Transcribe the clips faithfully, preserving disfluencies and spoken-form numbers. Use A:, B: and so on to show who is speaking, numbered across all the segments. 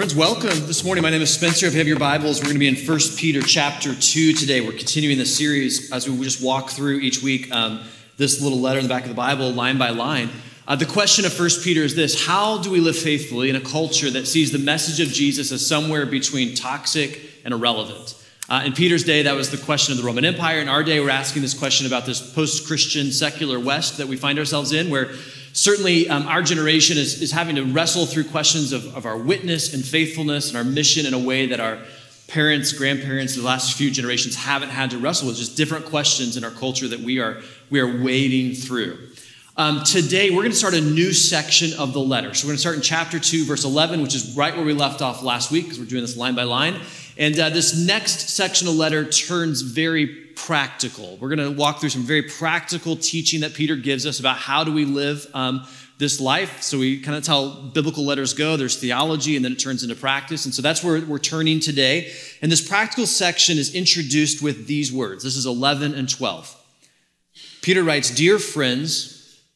A: Friends, welcome. This morning, my name is Spencer. If you have your Bibles, we're going to be in First Peter chapter two today. We're continuing the series as we just walk through each week um, this little letter in the back of the Bible, line by line. Uh, the question of First Peter is this: how do we live faithfully in a culture that sees the message of Jesus as somewhere between toxic and irrelevant? Uh, in Peter's day, that was the question of the Roman Empire. In our day, we're asking this question about this post-Christian secular West that we find ourselves in, where certainly um, our generation is, is having to wrestle through questions of, of our witness and faithfulness and our mission in a way that our parents, grandparents, the last few generations haven't had to wrestle with. Just different questions in our culture that we are, we are wading through. Um, today, we're going to start a new section of the letter. So we're going to start in chapter two, verse eleven, which is right where we left off last week, because we're doing this line by line. And uh, this next section of the letter turns very practical. We're going to walk through some very practical teaching that Peter gives us about how do we live um, this life. So we kind of, that's how biblical letters go. There's theology, and then it turns into practice. And so that's where we're turning today. And this practical section is introduced with these words. This is eleven and twelve. Peter writes, "Dear friends,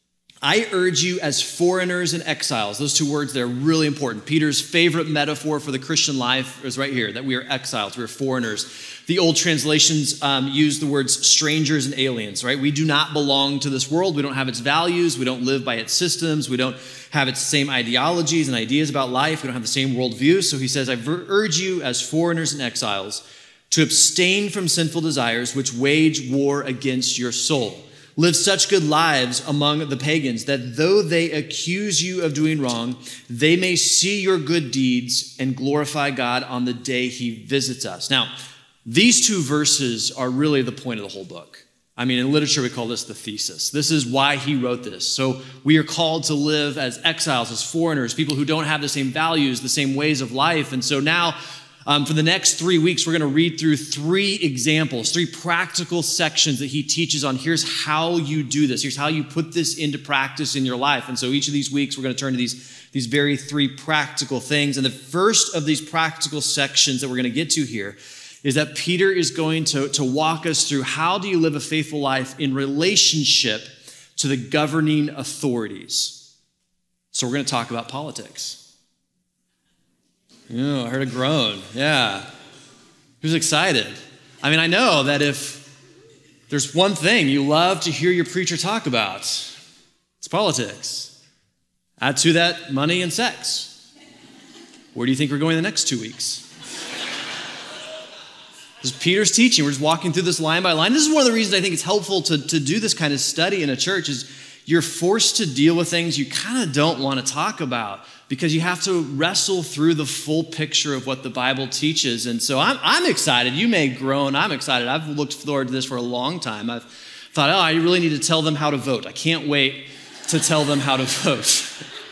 A: I urge you as foreigners and exiles." Those two words, they're really important. Peter's favorite metaphor for the Christian life is right here, that we are exiles, we are foreigners. The old translations um, use the words strangers and aliens, right? We do not belong to this world. We don't have its values. We don't live by its systems. We don't have its same ideologies and ideas about life. We don't have the same worldview. So he says, I urge you as foreigners and exiles to abstain from sinful desires which wage war against your soul. Live such good lives among the pagans that though they accuse you of doing wrong, they may see your good deeds and glorify God on the day he visits us. Now, these two verses are really the point of the whole book. I mean, in literature, we call this the thesis. This is why he wrote this. So we are called to live as exiles, as foreigners, people who don't have the same values, the same ways of life. And so now, Um, for the next three weeks, we're going to read through three examples, three practical sections that he teaches on. Here's how you do this. Here's how you put this into practice in your life. And so each of these weeks, we're going to turn to these, these very three practical things. And the first of these practical sections that we're going to get to here is that Peter is going to, to walk us through how do you live a faithful life in relationship to the governing authorities. So we're going to talk about politics. Yeah, I heard a groan. Yeah. Who's excited? I mean, I know that if there's one thing you love to hear your preacher talk about, it's politics. Add to that money and sex. Where do you think we're going the next two weeks? This is Peter's teaching. We're just walking through this line by line. This is one of the reasons I think it's helpful to, to do this kind of study in a church is you're forced to deal with things you kind of don't want to talk about because you have to wrestle through the full picture of what the Bible teaches. And so I'm, I'm excited. You may groan. I'm excited. I've looked forward to this for a long time. I've thought, oh, I really need to tell them how to vote. I can't wait to tell them how to vote.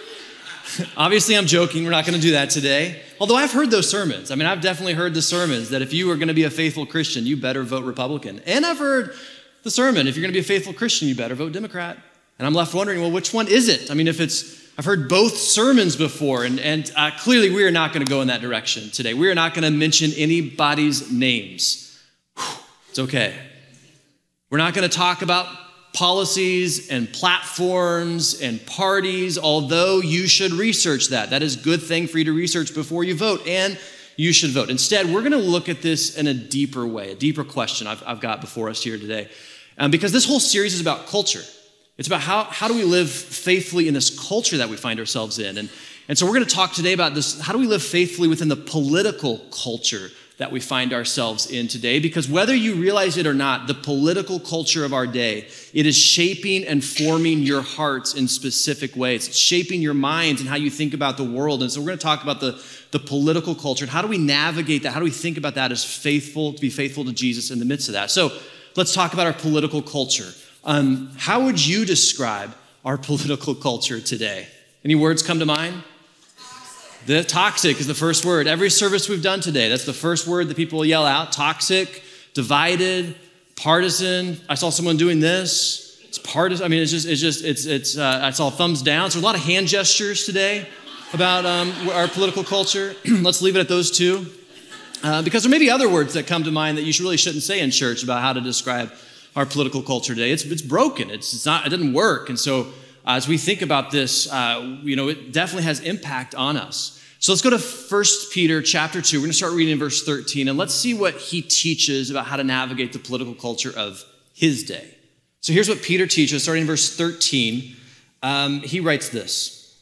A: Obviously, I'm joking. We're not going to do that today. Although I've heard those sermons. I mean, I've definitely heard the sermons that if you are going to be a faithful Christian, you better vote Republican. And I've heard the sermon, if you're going to be a faithful Christian, you better vote Democrat. And I'm left wondering, well, which one is it? I mean, if it's, I've heard both sermons before, and, and uh, clearly we are not going to go in that direction today. We are not going to mention anybody's names. Whew, it's okay. We're not going to talk about policies and platforms and parties, although you should research that. That is a good thing for you to research before you vote, and you should vote. Instead, we're going to look at this in a deeper way, a deeper question I've, I've got before us here today. Um, because this whole series is about culture. It's about how, how do we live faithfully in this culture that we find ourselves in. And, and so we're going to talk today about this, how do we live faithfully within the political culture that we find ourselves in today? Because whether you realize it or not, the political culture of our day, it is shaping and forming your hearts in specific ways. It's shaping your minds and how you think about the world. And so we're going to talk about the, the political culture and how do we navigate that? How do we think about that as faithful, to be faithful to Jesus in the midst of that? So let's talk about our political culture. Um, how would you describe our political culture today? Any words come to mind? Toxic. The toxic is the first word. Every service we've done today, that's the first word that people yell out. Toxic, divided, partisan. I saw someone doing this. It's partisan. I mean, it's just, it's just, it's, it's. Uh, I saw thumbs down. So a lot of hand gestures today about um, our political culture. Let's leave it at those two, uh, because there may be other words that come to mind that you really shouldn't say in church about how to describe our political culture today. It's it's broken. It's, it's not. It doesn't work. And so uh, as we think about this, uh, you know, it definitely has impact on us. So let's go to First Peter chapter two. We're going to start reading in verse thirteen, and let's see what he teaches about how to navigate the political culture of his day. So here's what Peter teaches, starting in verse thirteen. Um, he writes this: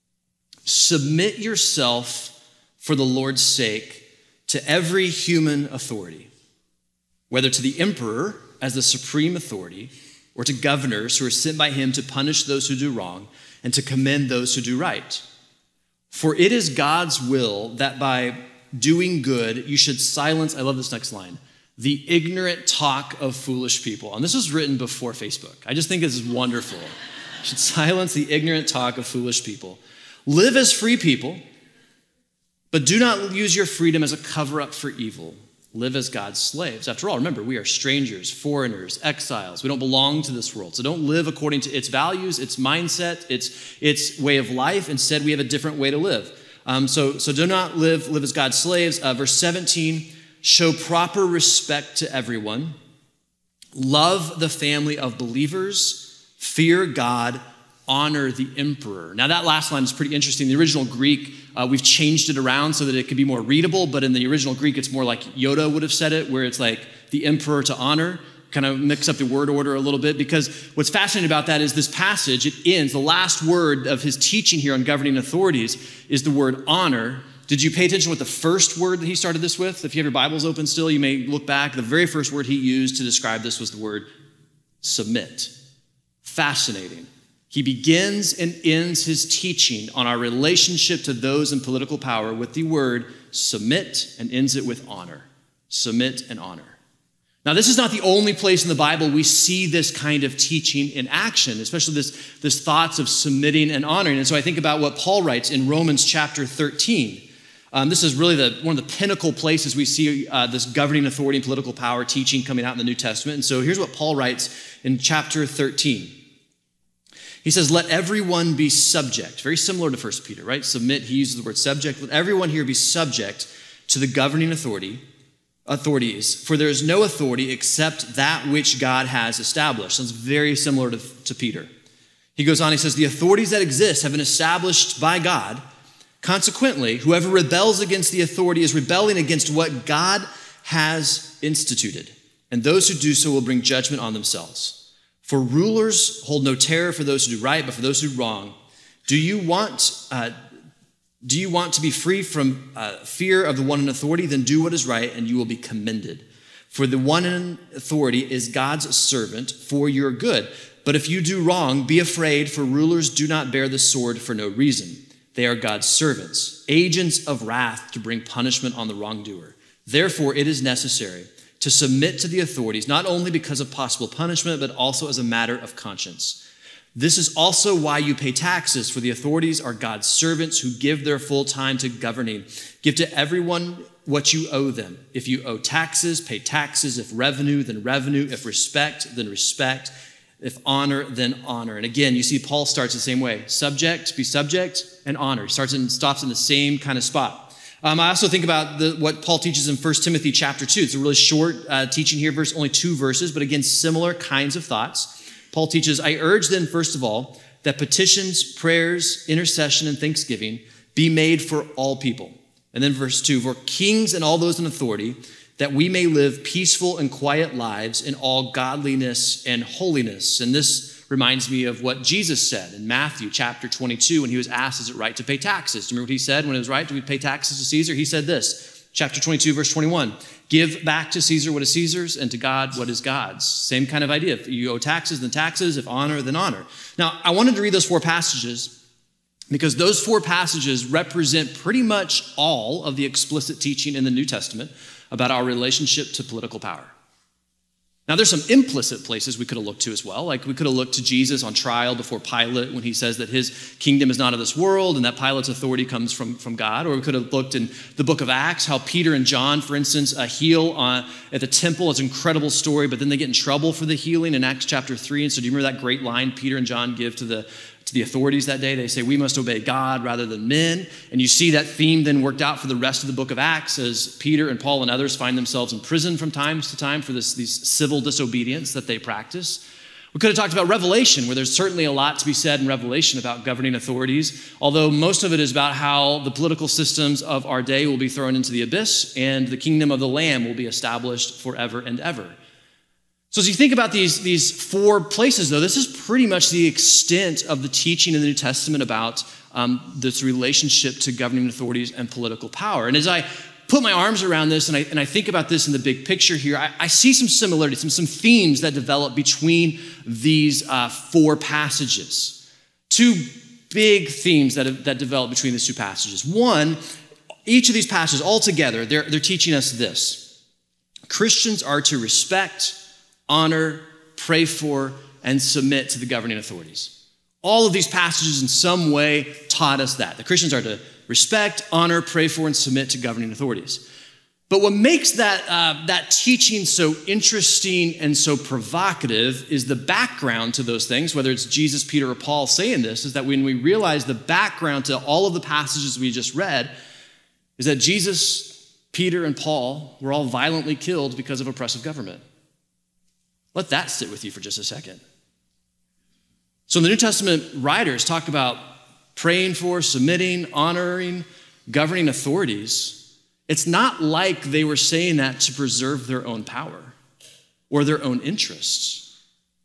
A: submit yourself for the Lord's sake to every human authority, whether to the emperor as the supreme authority, or to governors who are sent by him to punish those who do wrong and to commend those who do right. For it is God's will that by doing good you should silence, I love this next line, the ignorant talk of foolish people. And this was written before Facebook. I just think this is wonderful. You should silence the ignorant talk of foolish people. Live as free people, but do not use your freedom as a cover-up for evil. Live as God's slaves. After all, remember, we are strangers, foreigners, exiles. We don't belong to this world. So don't live according to its values, its mindset, its, its way of life. Instead, we have a different way to live. Um, so, so do not live, live as God's slaves. Uh, verse seventeen, show proper respect to everyone. Love the family of believers. Fear God. Honor the emperor. Now that last line is pretty interesting. The original Greek, uh, we've changed it around so that it could be more readable, but in the original Greek, it's more like Yoda would have said it, where it's like the emperor to honor, kind of mix up the word order a little bit, because what's fascinating about that is this passage, it ends, the last word of his teaching here on governing authorities is the word honor. Did you pay attention to what the first word that he started this with? If you have your Bibles open still, you may look back. The very first word he used to describe this was the word submit. Fascinating. He begins and ends his teaching on our relationship to those in political power with the word submit and ends it with honor. Submit and honor. Now, this is not the only place in the Bible we see this kind of teaching in action, especially this, this thoughts of submitting and honoring. And so I think about what Paul writes in Romans chapter thirteen. Um, this is really the, one of the pinnacle places we see uh, this governing authority and political power teaching coming out in the New Testament. And so here's what Paul writes in chapter thirteen. He says, let everyone be subject. Very similar to First Peter, right? Submit, he uses the word subject. Let everyone here be subject to the governing authority, authorities, for there is no authority except that which God has established. Sounds very similar to, to Peter. He goes on, he says, the authorities that exist have been established by God. Consequently, whoever rebels against the authority is rebelling against what God has instituted, and those who do so will bring judgment on themselves. For rulers hold no terror for those who do right, but for those who do wrong. Do you want, uh, do you want to be free from uh, fear of the one in authority? Then do what is right, and you will be commended. For the one in authority is God's servant for your good. But if you do wrong, be afraid, for rulers do not bear the sword for no reason. They are God's servants, agents of wrath to bring punishment on the wrongdoer. Therefore, it is necessary to submit to the authorities, not only because of possible punishment, but also as a matter of conscience. This is also why you pay taxes, for the authorities are God's servants who give their full time to governing. Give to everyone what you owe them. If you owe taxes, pay taxes. If revenue, then revenue. If respect, then respect. If honor, then honor. And again, you see Paul starts the same way. Subject, be subject, and honor. He starts and stops in the same kind of spot. Um, I also think about the, what Paul teaches in First Timothy chapter two. It's a really short uh, teaching here, verse, only two verses, but again, similar kinds of thoughts. Paul teaches, I urge then, first of all, that petitions, prayers, intercession, and thanksgiving be made for all people. And then verse two, for kings and all those in authority, that we may live peaceful and quiet lives in all godliness and holiness. And this reminds me of what Jesus said in Matthew chapter twenty-two when he was asked, is it right to pay taxes? Do you remember what he said when it was right? Do we pay taxes to Caesar? He said this, chapter twenty-two, verse twenty-one, give back to Caesar what is Caesar's and to God what is God's. Same kind of idea. If you owe taxes, then taxes. If honor, then honor. Now, I wanted to read those four passages because those four passages represent pretty much all of the explicit teaching in the New Testament about our relationship to political power. Now, there's some implicit places we could have looked to as well. Like we could have looked to Jesus on trial before Pilate when he says that his kingdom is not of this world and that Pilate's authority comes from, from God. Or we could have looked in the book of Acts, how Peter and John, for instance, uh, heal uh, at the temple. It's an incredible story, but then they get in trouble for the healing in Acts chapter three. And so do you remember that great line Peter and John give to the to the authorities that day? They say, we must obey God rather than men. And you see that theme then worked out for the rest of the book of Acts as Peter and Paul and others find themselves in prison from time to time for this, these civil disobedience that they practice. We could have talked about Revelation, where there's certainly a lot to be said in Revelation about governing authorities, although most of it is about how the political systems of our day will be thrown into the abyss and the kingdom of the Lamb will be established forever and ever. So as you think about these, these four places, though, this is pretty much the extent of the teaching in the New Testament about um, this relationship to governing authorities and political power. And as I put my arms around this and I, and I think about this in the big picture here, I, I see some similarities, some, some themes that develop between these uh, four passages. Two big themes that, have, that develop between these two passages. One, each of these passages altogether, they're, they're teaching us this. Christians are to respect, honor, pray for, and submit to the governing authorities. All of these passages in some way taught us that. The Christians are to respect, honor, pray for, and submit to governing authorities. But what makes that, uh, that teaching so interesting and so provocative is the background to those things, whether it's Jesus, Peter, or Paul saying this, is that when we realize the background to all of the passages we just read, is that Jesus, Peter, and Paul were all violently killed because of oppressive government. Let that sit with you for just a second. So the New Testament writers talk about praying for, submitting, honoring, governing authorities. It's not like they were saying that to preserve their own power or their own interests.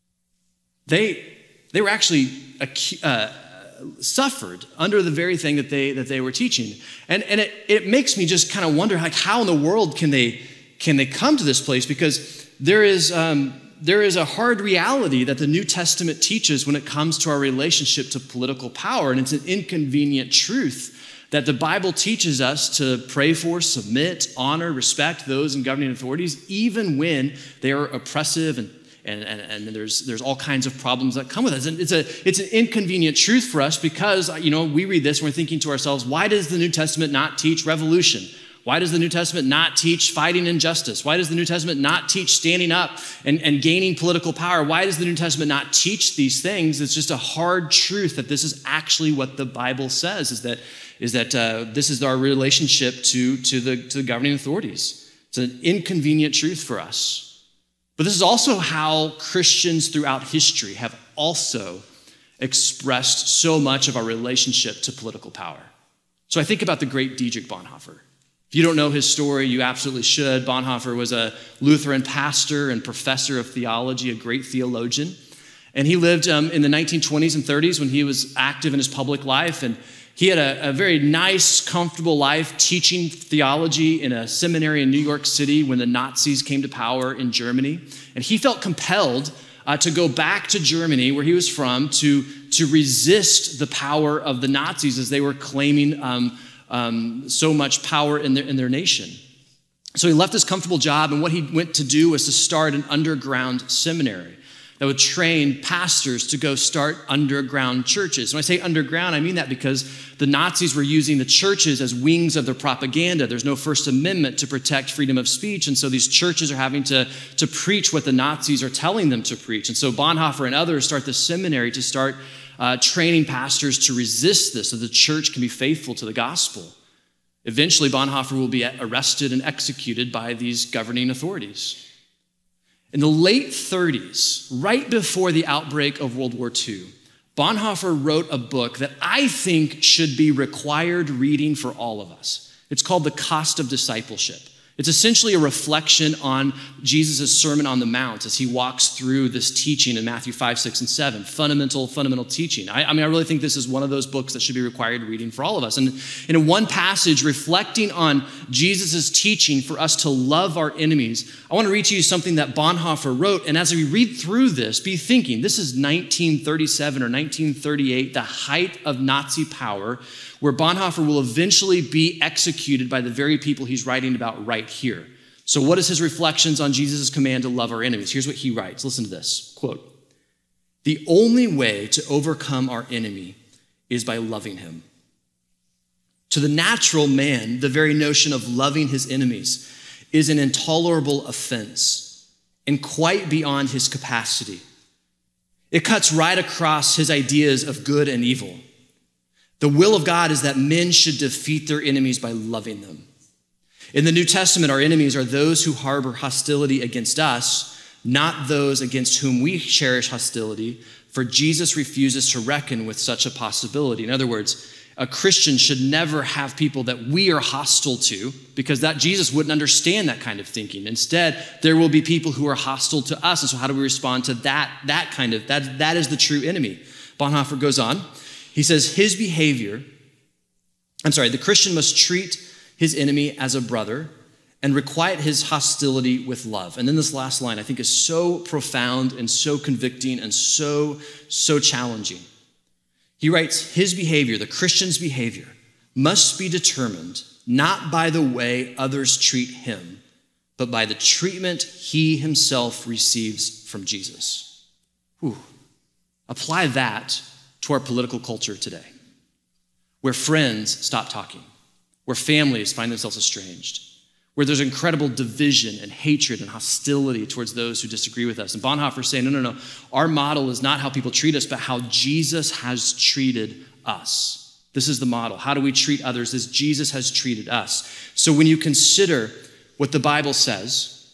A: They, they were actually uh, suffered under the very thing that they, that they were teaching. And, and it, it makes me just kind of wonder, like, how in the world can they, can they come to this place? Because there is... Um, There is a hard reality that the New Testament teaches when it comes to our relationship to political power, and it's an inconvenient truth that the Bible teaches us to pray for, submit, honor, respect those in governing authorities, even when they are oppressive and, and, and, and there's, there's all kinds of problems that come with it. It's, a, it's an inconvenient truth for us because, you know, we read this and we're thinking to ourselves, why does the New Testament not teach revolution? Why does the New Testament not teach fighting injustice? Why does the New Testament not teach standing up and, and gaining political power? Why does the New Testament not teach these things? It's just a hard truth that this is actually what the Bible says, is that, is that uh, this is our relationship to, to, the, to the governing authorities. It's an inconvenient truth for us. But this is also how Christians throughout history have also expressed so much of our relationship to political power. So I think about the great Dietrich Bonhoeffer. If you don't know his story, you absolutely should. Bonhoeffer was a Lutheran pastor and professor of theology, a great theologian. And he lived um, in the nineteen twenties and thirties when he was active in his public life. And he had a, a very nice, comfortable life teaching theology in a seminary in New York City when the Nazis came to power in Germany. And he felt compelled uh, to go back to Germany, where he was from, to, to resist the power of the Nazis as they were claiming um, Um, so much power in their, in their nation. So he left his comfortable job, and what he went to do was to start an underground seminary that would train pastors to go start underground churches. When I say underground, I mean that because the Nazis were using the churches as wings of their propaganda. There's no First Amendment to protect freedom of speech, and so these churches are having to, to preach what the Nazis are telling them to preach. And so Bonhoeffer and others start the seminary to start Uh, training pastors to resist this so the church can be faithful to the gospel. Eventually, Bonhoeffer will be arrested and executed by these governing authorities. In the late thirties, right before the outbreak of World War Two, Bonhoeffer wrote a book that I think should be required reading for all of us. It's called The Cost of Discipleship. It's essentially a reflection on Jesus' Sermon on the Mount as he walks through this teaching in Matthew five, six, and seven. Fundamental, fundamental teaching. I, I mean, I really think this is one of those books that should be required reading for all of us. And in one passage, reflecting on Jesus' teaching for us to love our enemies, I want to read to you something that Bonhoeffer wrote. And as we read through this, be thinking, this is nineteen thirty-seven or nineteen thirty-eight, the height of Nazi power, where Bonhoeffer will eventually be executed by the very people he's writing about right here. So what is his reflections on Jesus' command to love our enemies? Here's what he writes. Listen to this. Quote, "The only way to overcome our enemy is by loving him. To the natural man, the very notion of loving his enemies is an intolerable offense and quite beyond his capacity. It cuts right across his ideas of good and evil. The will of God is that men should defeat their enemies by loving them. In the New Testament, our enemies are those who harbor hostility against us, not those against whom we cherish hostility, for Jesus refuses to reckon with such a possibility. In other words, a Christian should never have people that we are hostile to, because that Jesus wouldn't understand that kind of thinking. Instead, there will be people who are hostile to us. And so how do we respond to that, that kind of, that, that is the true enemy. Bonhoeffer goes on. He says, his behavior, I'm sorry, the Christian must treat his enemy as a brother and requite his hostility with love. And then this last line I think is so profound and so convicting and so, so challenging. He writes, his behavior, the Christian's behavior, must be determined not by the way others treat him, but by the treatment he himself receives from Jesus. Whew. Apply that to our political culture today, where friends stop talking, where families find themselves estranged, where there's incredible division and hatred and hostility towards those who disagree with us. And Bonhoeffer is saying, no, no, no, our model is not how people treat us, but how Jesus has treated us. This is the model. How do we treat others as Jesus has treated us? So when you consider what the Bible says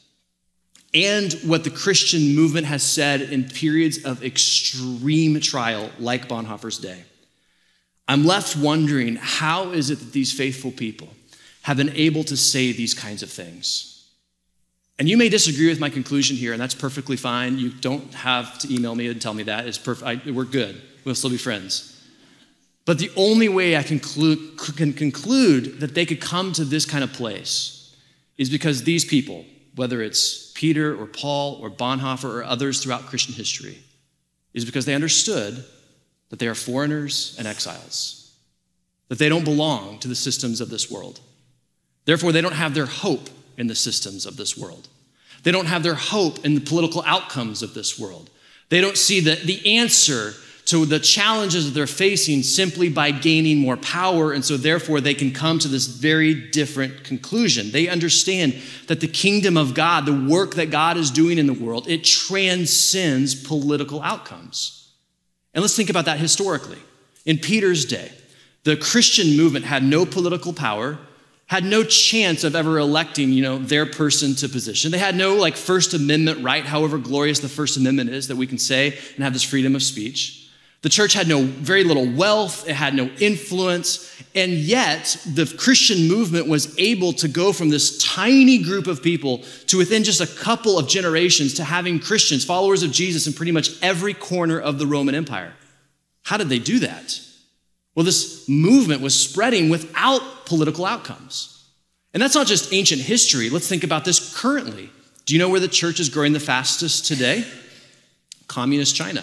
A: and what the Christian movement has said in periods of extreme trial, like Bonhoeffer's day, I'm left wondering, how is it that these faithful people have been able to say these kinds of things? And you may disagree with my conclusion here, and that's perfectly fine. You don't have to email me and tell me that. It's perfect. We're good. We'll still be friends. But the only way I conclude, can conclude that they could come to this kind of place is because these people, whether it's Peter or Paul or Bonhoeffer or others throughout Christian history, is because they understood that they are foreigners and exiles, that they don't belong to the systems of this world. Therefore, they don't have their hope in the systems of this world. They don't have their hope in the political outcomes of this world. They don't see the, the answer to the challenges that they're facing simply by gaining more power, and so therefore they can come to this very different conclusion. They understand that the kingdom of God, the work that God is doing in the world, it transcends political outcomes. And let's think about that historically. In Peter's day, the Christian movement had no political power, had no chance of ever electing, you know, their person to position. They had no like First Amendment right, however glorious the First Amendment is, that we can say and have this freedom of speech. The church had no, very little wealth, it had no influence, and yet the Christian movement was able to go from this tiny group of people to within just a couple of generations to having Christians, followers of Jesus in pretty much every corner of the Roman Empire. How did they do that? Well, this movement was spreading without political outcomes. And that's not just ancient history. Let's think about this currently. Do you know where the church is growing the fastest today? Communist China.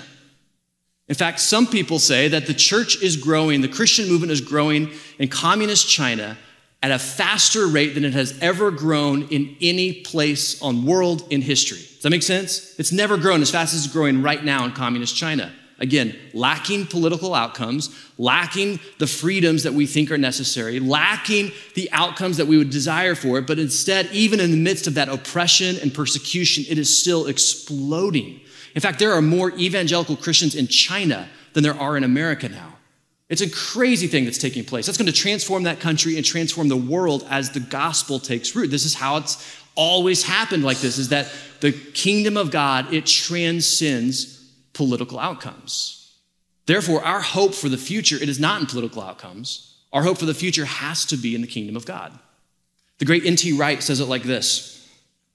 A: In fact, some people say that the church is growing, the Christian movement is growing in communist China at a faster rate than it has ever grown in any place on world in history. Does that make sense? It's never grown as fast as it's growing right now in communist China. Again, lacking political outcomes, lacking the freedoms that we think are necessary, lacking the outcomes that we would desire for it, but instead, even in the midst of that oppression and persecution, it is still exploding. In fact, there are more evangelical Christians in China than there are in America now. It's a crazy thing that's taking place. That's going to transform that country and transform the world as the gospel takes root. This is how it's always happened like this, is that the kingdom of God, it transcends political outcomes. Therefore, our hope for the future, it is not in political outcomes. Our hope for the future has to be in the kingdom of God. The great N T Wright says it like this.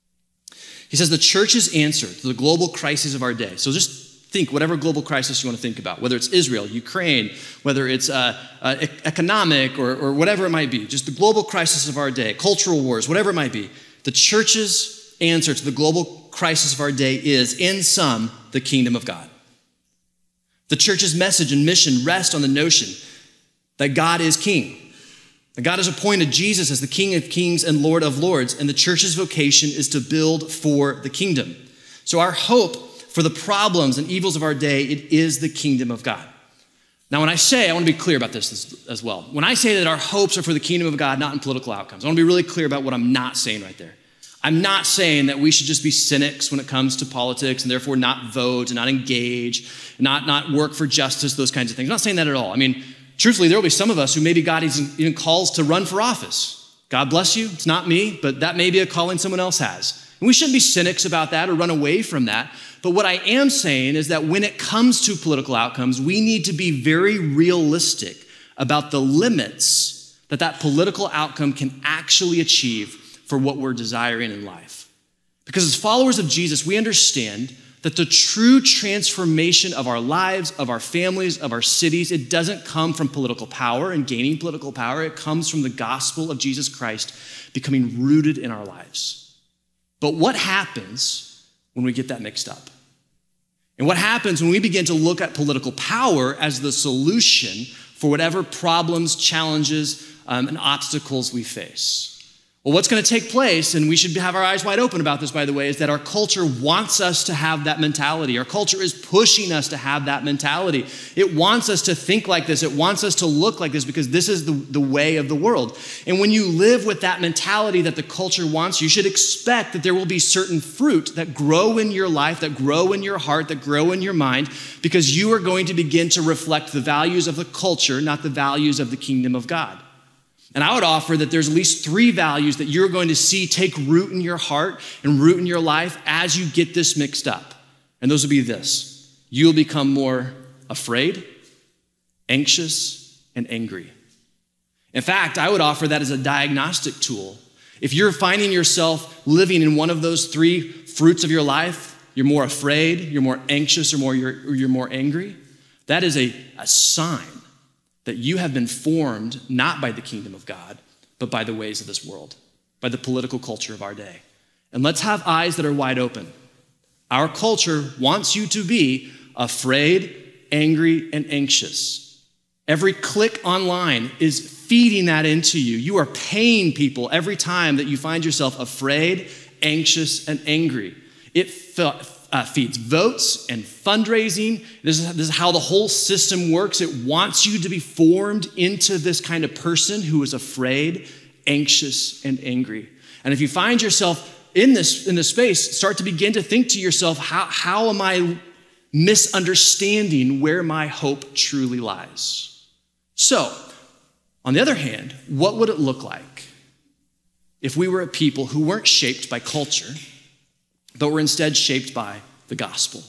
A: He says, the church's answer to the global crises of our day. So just think whatever global crisis you want to think about, whether it's Israel, Ukraine, whether it's uh, uh, economic or, or whatever it might be, just the global crisis of our day, cultural wars, whatever it might be. The church's answer to the global crisis of our day is, in sum, the kingdom of God. The church's message and mission rest on the notion that God is king. That God has appointed Jesus as the King of kings and Lord of lords, and the church's vocation is to build for the kingdom. So our hope for the problems and evils of our day, it is the kingdom of God. Now, when I say, I want to be clear about this as, as well. When I say that our hopes are for the kingdom of God, not in political outcomes, I want to be really clear about what I'm not saying right there. I'm not saying that we should just be cynics when it comes to politics and therefore not vote and not engage, not, not work for justice, those kinds of things. I'm not saying that at all. I mean, truthfully, there will be some of us who maybe God even calls to run for office. God bless you. It's not me, but that may be a calling someone else has. And we shouldn't be cynics about that or run away from that. But what I am saying is that when it comes to political outcomes, we need to be very realistic about the limits that that political outcome can actually achieve for what we're desiring in life. Because as followers of Jesus, we understand that the true transformation of our lives, of our families, of our cities, it doesn't come from political power and gaining political power. It comes from the gospel of Jesus Christ becoming rooted in our lives. But what happens when we get that mixed up? And what happens when we begin to look at political power as the solution for whatever problems, challenges, um, and obstacles we face? Well, what's going to take place, and we should have our eyes wide open about this, by the way, is that our culture wants us to have that mentality. Our culture is pushing us to have that mentality. It wants us to think like this. It wants us to look like this because this is the, the way of the world. And when you live with that mentality that the culture wants, you should expect that there will be certain fruit that grow in your life, that grow in your heart, that grow in your mind, because you are going to begin to reflect the values of the culture, not the values of the kingdom of God. And I would offer that there's at least three values that you're going to see take root in your heart and root in your life as you get this mixed up. And those will be this: you'll become more afraid, anxious, and angry. In fact, I would offer that as a diagnostic tool. If you're finding yourself living in one of those three fruits of your life, you're more afraid, you're more anxious, or more you're, or you're more angry, that is a, a sign that you have been formed not by the kingdom of God, but by the ways of this world, by the political culture of our day. And let's have eyes that are wide open. Our culture wants you to be afraid, angry, and anxious. Every click online is feeding that into you. You are paying people every time that you find yourself afraid, anxious, and angry. It Uh, feeds votes and fundraising. This is, this is how the whole system works. It wants you to be formed into this kind of person who is afraid, anxious, and angry. And if you find yourself in this, in this space, start to begin to think to yourself, how, how am I misunderstanding where my hope truly lies? So, on the other hand, what would it look like if we were a people who weren't shaped by culture, but were instead shaped by the gospel?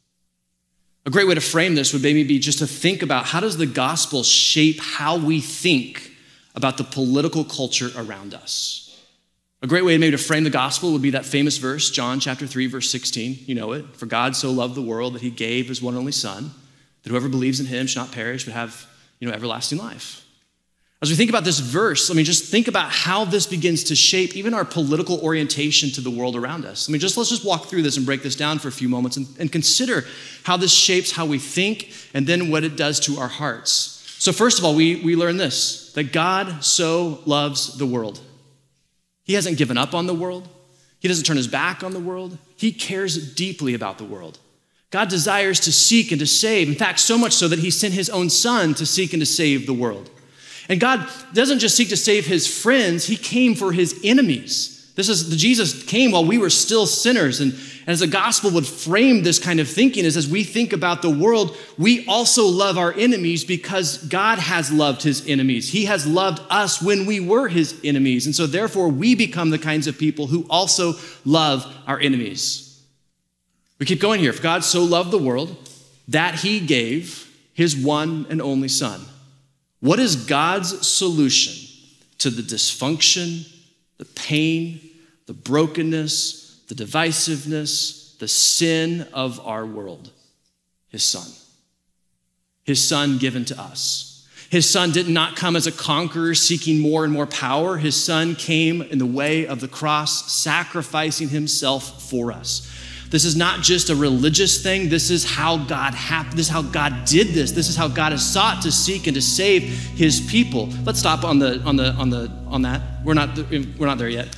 A: A great way to frame this would maybe be just to think about, how does the gospel shape how we think about the political culture around us? A great way maybe to frame the gospel would be that famous verse, John chapter three, verse sixteen. You know it. For God so loved the world that he gave his one and only son, that whoever believes in him shall not perish, but have, you know, everlasting life. As we think about this verse, I mean, just think about how this begins to shape even our political orientation to the world around us. I mean, just let's just walk through this and break this down for a few moments and, and consider how this shapes how we think and then what it does to our hearts. So first of all, we, we learn this, that God so loves the world. He hasn't given up on the world. He doesn't turn his back on the world. He cares deeply about the world. God desires to seek and to save. In fact, so much so that he sent his own son to seek and to save the world. And God doesn't just seek to save his friends, he came for his enemies. This is, Jesus came while we were still sinners. And, and as the gospel would frame this kind of thinking is, as we think about the world, we also love our enemies because God has loved his enemies. He has loved us when we were his enemies. And so therefore we become the kinds of people who also love our enemies. We keep going here. For God so loved the world that he gave his one and only son. What is God's solution to the dysfunction, the pain, the brokenness, the divisiveness, the sin of our world? His son. His son given to us. His son did not come as a conqueror seeking more and more power. His son came in the way of the cross, sacrificing himself for us. This is not just a religious thing. This is how God happened. This is how God did this. This is how God has sought to seek and to save his people. Let's stop on the on the on the on that. We're not we're not there yet.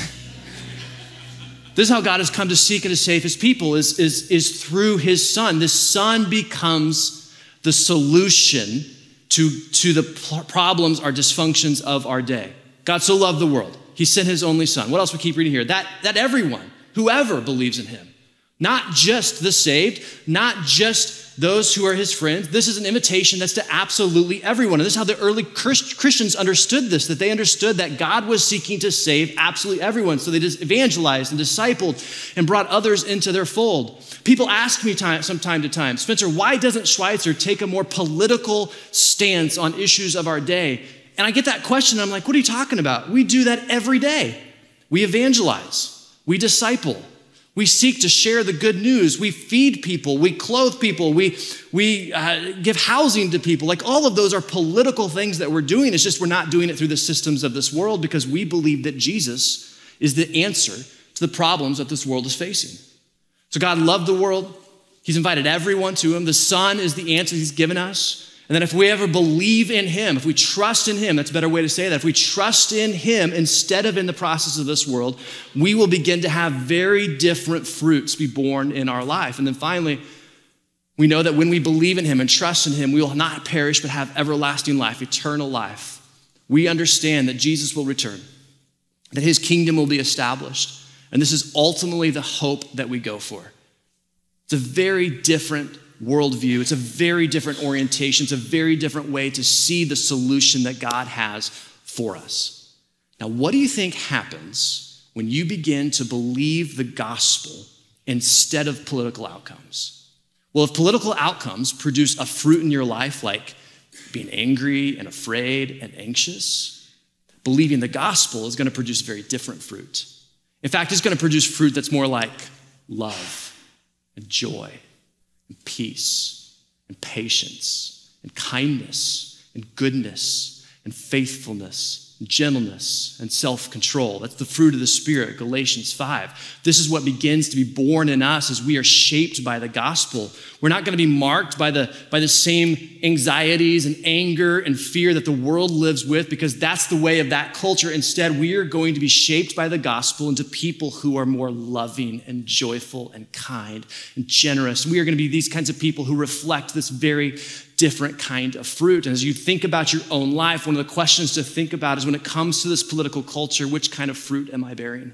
A: This is how God has come to seek and to save his people is is is through his son. This son becomes the solution to to the problems, our dysfunctions of our day. God so loved the world, he sent his only son. What else we keep reading here? That that everyone, whoever believes in him. Not just the saved, not just those who are his friends. This is an invitation that's to absolutely everyone. And this is how the early Christians understood this, that they understood that God was seeking to save absolutely everyone. So they just evangelized and discipled and brought others into their fold. People ask me time, from time to time, Spencer, why doesn't Schweitzer take a more political stance on issues of our day? And I get that question, and I'm like, what are you talking about? We do that every day. We evangelize. We disciple. We seek to share the good news. We feed people. We clothe people. We, we uh, give housing to people. Like all of those are political things that we're doing. It's just we're not doing it through the systems of this world because we believe that Jesus is the answer to the problems that this world is facing. So God loved the world. He's invited everyone to him. The Son is the answer he's given us. And then if we ever believe in him, if we trust in him, that's a better way to say that. If we trust in him instead of in the process of this world, we will begin to have very different fruits be born in our life. And then finally, we know that when we believe in him and trust in him, we will not perish but have everlasting life, eternal life. We understand that Jesus will return, that his kingdom will be established. And this is ultimately the hope that we go for. It's a very different worldview. It's a very different orientation. It's a very different way to see the solution that God has for us. Now, what do you think happens when you begin to believe the gospel instead of political outcomes? Well, if political outcomes produce a fruit in your life like being angry and afraid and anxious, believing the gospel is going to produce very different fruit. In fact, it's going to produce fruit that's more like love and joy and peace and patience and kindness and goodness and faithfulness and gentleness and self-control. That's the fruit of the Spirit, Galatians five. This is what begins to be born in us as we are shaped by the gospel. We're not going to be marked by the, by the same anxieties and anger and fear that the world lives with because that's the way of that culture. Instead, we are going to be shaped by the gospel into people who are more loving and joyful and kind and generous. We are going to be these kinds of people who reflect this very different kind of fruit. And as you think about your own life, one of the questions to think about is when it comes to this political culture, which kind of fruit am I bearing?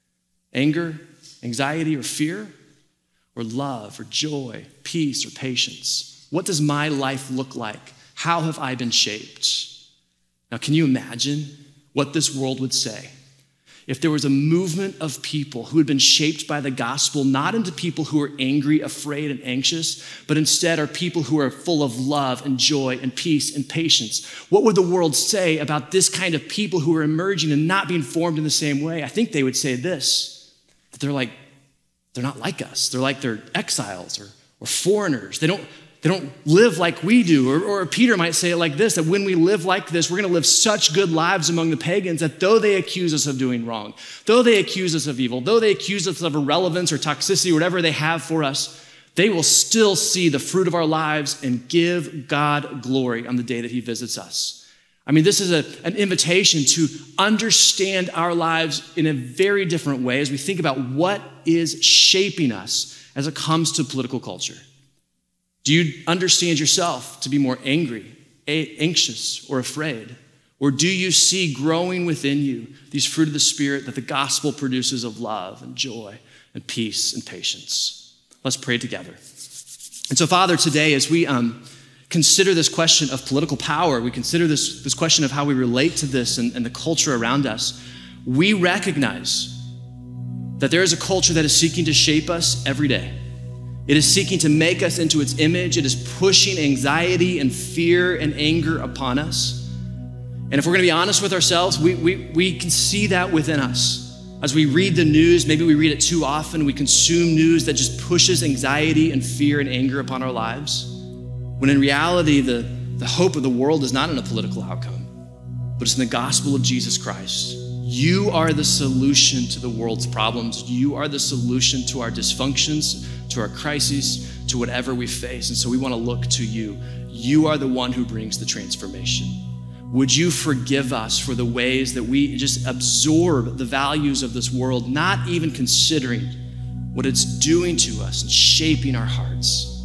A: Anger, anxiety, or fear? Or love, or joy, peace, or patience? What does my life look like? How have I been shaped? Now, can you imagine what this world would say if there was a movement of people who had been shaped by the gospel, not into people who are angry, afraid, and anxious, but instead are people who are full of love and joy and peace and patience? What would the world say about this kind of people who are emerging and not being formed in the same way? I think they would say this, that they're like, they're not like us. They're like they're exiles or, or foreigners. They don't, they don't live like we do. Or, or Peter might say it like this, that when we live like this, we're going to live such good lives among the pagans that though they accuse us of doing wrong, though they accuse us of evil, though they accuse us of irrelevance or toxicity, or whatever they have for us, they will still see the fruit of our lives and give God glory on the day that he visits us. I mean, this is a, an invitation to understand our lives in a very different way as we think about what is shaping us as it comes to political culture. Do you understand yourself to be more angry, anxious, or afraid? Or do you see growing within you these fruit of the Spirit that the gospel produces of love and joy and peace and patience? Let's pray together. And so, Father, today as we um, consider this question of political power, we consider this, this question of how we relate to this and, and the culture around us, we recognize that there is a culture that is seeking to shape us every day. It is seeking to make us into its image. It is pushing anxiety and fear and anger upon us. And if we're going to be honest with ourselves, we, we, we can see that within us. As we read the news, maybe we read it too often, we consume news that just pushes anxiety and fear and anger upon our lives. When in reality, the, the hope of the world is not in a political outcome, but it's in the gospel of Jesus Christ. You are the solution to the world's problems. You are the solution to our dysfunctions, to our crises, to whatever we face. And so we want to look to you. You are the one who brings the transformation. Would you forgive us for the ways that we just absorb the values of this world, not even considering what it's doing to us and shaping our hearts?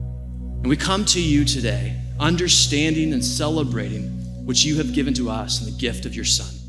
A: And we come to you today, understanding and celebrating what you have given to us in the gift of your Son.